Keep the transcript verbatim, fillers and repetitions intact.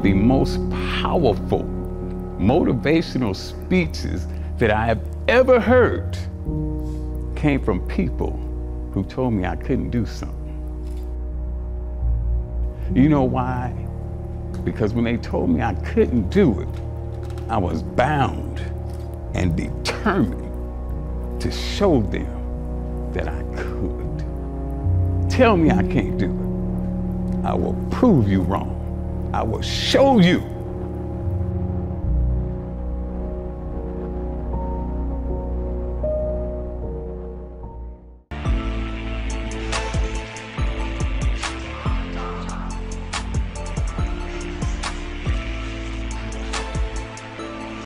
the most powerful motivational speeches that I have ever heard came from people who told me I couldn't do something. You know why? Because when they told me I couldn't do it, I was bound and determined to show them that I could. Tell me I can't do it. I will prove you wrong. I will show you